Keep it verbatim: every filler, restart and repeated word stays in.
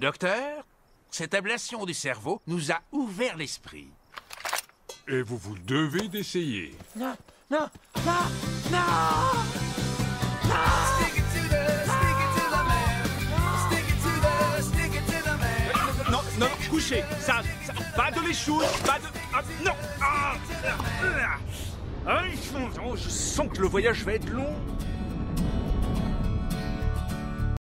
Docteur, cette ablation du cerveau nous a ouvert l'esprit. Et vous vous devez d'essayer. Non, non, non, non, non. Non, non, couchez. Ça, ça, pas de les choses, pas de... Ah, non. Ah, ah, ah, je sens que le voyage va être long.